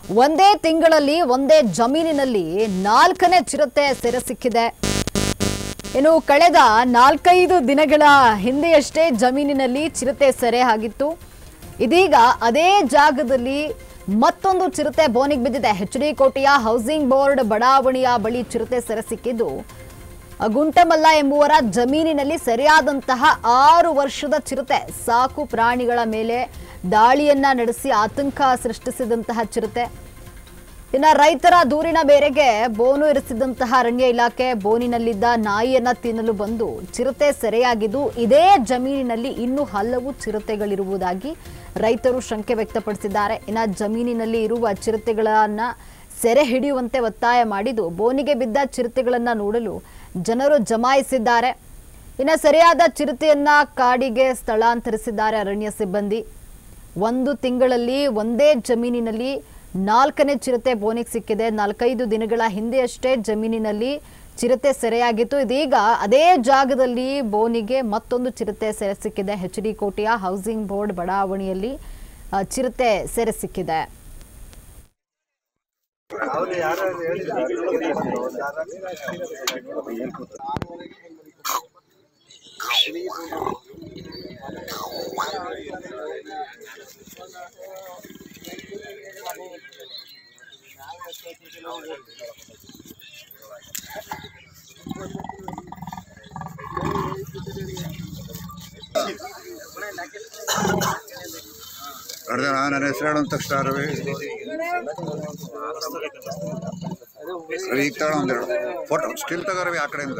ಒಂದೇ ತಿಂಗಳಲ್ಲಿ ಒಂದೇ ಜಮೀನಿನಲ್ಲಿ 4ನೇ ಚಿರತೆ ಸೆರೆ ಸಿಕ್ಕಿದೆ. ಇನ್ನು ಕಳೆದ 4-5 ದಿನಗಳ ಹಿಂದೆಯಷ್ಟೇ ಜಮೀನಿನಲ್ಲಿ ಚಿರತೆ ಸೆರೆ ಆಗಿತ್ತು. ಇದೀಗ ಅದೇ ಜಾಗದಲ್ಲಿ ಮತ್ತೊಂದು ಚಿರತೆ ಬೋನಿಗೆ ಬಿದ್ದಿದೆ. ಎಚ್.ಡಿ. ಕೋಟೆಯ ಹೌಸಿಂಗ್ ಬೋರ್ಡ್ ಬಡಾವಣೆಯ ಬಳಿ ಚಿರತೆ ಸೆರೆ ಸಿಕ್ಕಿದ್ದು ಗುಂಟಮಲ್ಲ ಎಂಬುವರ ಜಮೀನಿನಲ್ಲಿ ಸೆರೆಯಾದಂತಹ 6 ವರ್ಷದ ಚಿರತೆ. ಸಾಕು ಪ್ರಾಣಿಗಳ ಮೇಲೆ ದಾಳಿಯನ್ನ ನಡೆಸಿ ಆತಂಕ ಸೃಷ್ಟಿಸಿದಂತಹ ಚಿರತೆ. ಇನ್ನು ರೈತರ ದೂರಿನ ಮೇರೆಗೆ ಬೋನು ಇರಿಸಿದಂತಹ ಅರಣ್ಯ ಇಲಾಖೆ ಬೋನಿನಲ್ಲಿದ್ದ ನಾಯಿಯನ್ನ ತಿನ್ನಲು ಬಂದು ಚಿರತೆ ಸೆರೆಯಾಗಿದ್ದು ಇದೇ ಜಮೀನಿನಲ್ಲಿ ಇನ್ನೂ ಹಲವು ಚಿರತೆಗಳಿರುವುದಾಗಿ ರೈತರು ಶಂಕೆ ವ್ಯಕ್ತಪಡಿಸಿದ್ದಾರೆ. ಇನ್ನು ಜಮೀನಿನಲ್ಲಿ ಇರುವ ಚಿರತೆಗಳನ್ನ ಸೆರೆ ಹಿಡಿಯುವಂತೆ ಒತ್ತಾಯ ಮಾಡಿದ್ದು ಬೋನಿಗೆ ಬಿದ್ದ ಚಿರತೆಗಳನ್ನ ನೋಡಲು ಜನರು ಜಮಾಯಿಸಿದ್ದಾರೆ. ಇನ್ನು ಸರಿಯಾದ ಚಿರತೆಯನ್ನ ಕಾಡಿಗೆ ಸ್ಥಳಾಂತರಿಸಿದ್ದಾರೆ ಅರಣ್ಯ ಸಿಬ್ಬಂದಿ. 1 ತಿಂಗಳಲ್ಲಿ ಒಂದೇ ಜಮೀನಿನಲ್ಲಿ 4ನೇ ಚಿರತೆ ಬೋನಿಗೆ ಸಿಕ್ಕಿದೆ. 4-5 ದಿನಗಳ ಹಿಂದೆಯಷ್ಟೇ ಜಮೀನಿನಲ್ಲಿ ಚಿರತೆ ಸೆರೆಯಾಗಿತ್ತು. ಇದೀಗ ಅದೇ ಜಾಗದಲ್ಲಿ ಬೋನಿಗೆ ಮತ್ತೊಂದು ಚಿರತೆ ಸೆರೆ ಸಿಕ್ಕಿದೆ. ಎಚ್.ಡಿ. ಕೋಟೆಯ ಹೌಸಿಂಗ್ ಬೋರ್ಡ್ ಬಡಾವಣೆಯಲ್ಲಿ ಚಿರತೆ ಸೆರೆ ಸಿಕ್ಕಿದೆ. ನನ್ನ ಹೆಸರು ಹೇಳೋ ತಕ್ಷಣ ಈಗ ತಗೊಳ್ಳೋ ಒಂದೆರಡು ಫೋಟೋ ಸ್ಟಿಲ್ ತಗೋರವಿ ಆ ಕಡೆಯಿಂದ.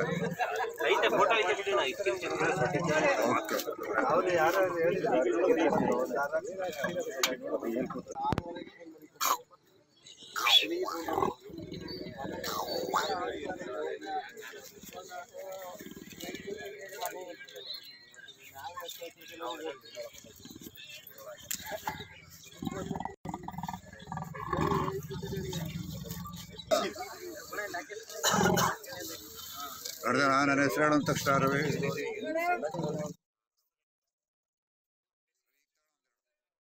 ನನ್ನ ಹೆಸರು ಹೇಳೋ ತಕ್ಷಣ